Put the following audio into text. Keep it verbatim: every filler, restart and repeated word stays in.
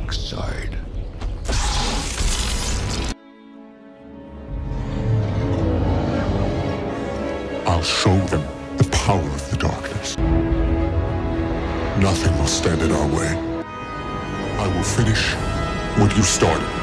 dark side. I'll show them the power of the darkness. Nothing will stand in our way. I will finish what you started.